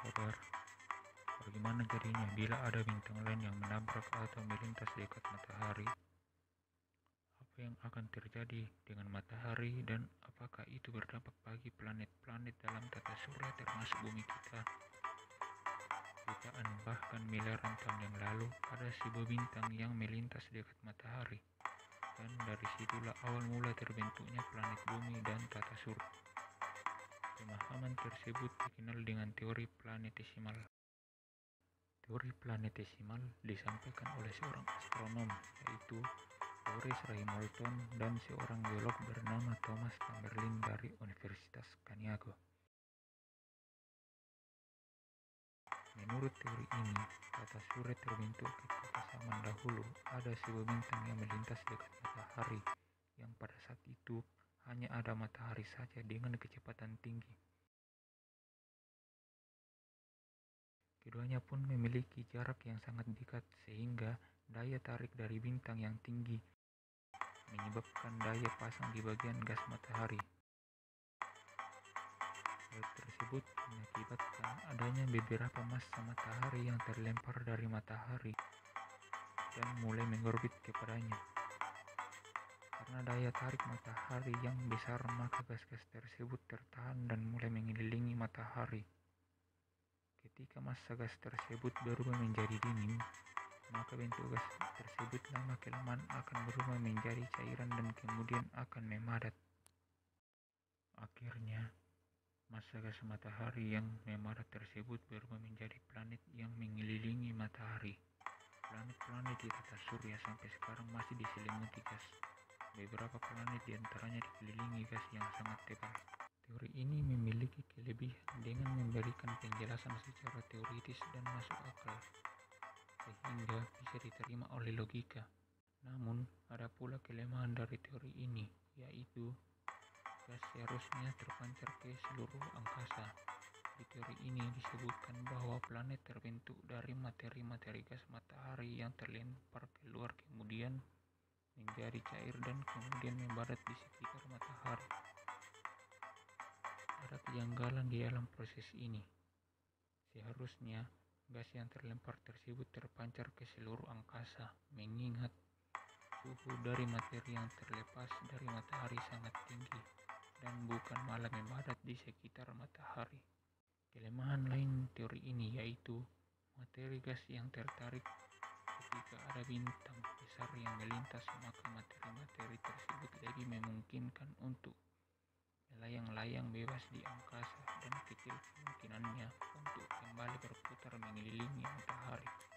saudara, bagaimana jadinya bila ada bintang lain yang menabrak atau melintas dekat matahari? Apa yang akan terjadi dengan matahari dan apakah itu berdampak bagi planet-planet dalam tata surya termasuk bumi kita? Jutaan bahkan miliaran tahun yang lalu ada sebuah bintang yang melintas dekat matahari, dan dari situlah awal mula terbentuknya planet bumi dan tata surya. Pemahaman tersebut dikenal dengan teori planetesimal. Teori planetesimal disampaikan oleh seorang astronom, yaitu Boris Raymoldson, dan seorang geolog bernama Thomas Tamerlin dari Universitas Chicago. Menurut teori ini, tata surya terbentuk ketika zaman dahulu ada sebuah bintang yang melintas dekat matahari, yang pada saat itu hanya ada matahari saja dengan kecepatan tinggi. Keduanya pun memiliki jarak yang sangat dekat sehingga daya tarik dari bintang yang tinggi menyebabkan daya pasang di bagian gas matahari. Hal tersebut mengakibatkan adanya beberapa massa matahari yang terlempar dari matahari dan mulai mengorbit kepadanya. Karena daya tarik matahari yang besar, maka gas-gas tersebut tertahan dan mulai mengelilingi matahari. Ketika massa gas tersebut berubah menjadi dingin, maka bentuk gas tersebut lama-kelamaan akan berubah menjadi cairan dan kemudian akan memadat. Akhirnya, massa gas matahari yang memadat tersebut berubah menjadi planet yang mengelilingi matahari. Planet-planet di tata surya sampai sekarang masih diselimuti gas. Beberapa planet diantaranya dikelilingi gas yang sangat tebal. Teori ini memiliki kelebihan dengan memberikan penjelasan secara teoritis dan masuk akal, sehingga bisa diterima oleh logika. Namun, ada pula kelemahan dari teori ini, yaitu gas seharusnya terpancar ke seluruh angkasa. Di teori ini disebutkan bahwa planet terbentuk dari materi-materi gas matahari yang terlempar keluar kemudian menjadi cair dan kemudian membadat di sekitar matahari. Ada kejanggalan di dalam proses ini. Seharusnya gas yang terlempar tersebut terpancar ke seluruh angkasa, mengingat suhu dari materi yang terlepas dari matahari sangat tinggi dan bukan malah membadat di sekitar matahari. Kelemahan lain teori ini yaitu materi gas yang tertarik. Ketika ada bintang besar yang melintas, maka materi-materi tersebut lebih memungkinkan untuk melayang-layang bebas di angkasa dan kecil kemungkinannya untuk kembali berputar mengelilingi matahari.